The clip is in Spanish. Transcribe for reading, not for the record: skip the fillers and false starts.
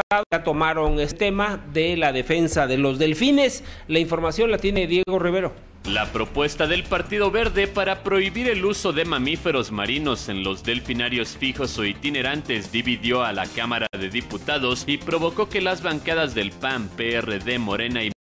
ya tomaron este tema de la defensa de los delfines. La información la tiene Diego Rivero. La propuesta del Partido Verde para prohibir el uso de mamíferos marinos en los delfinarios fijos o itinerantes dividió a la Cámara de Diputados y provocó que las bancadas del PAN, PRD, Morena y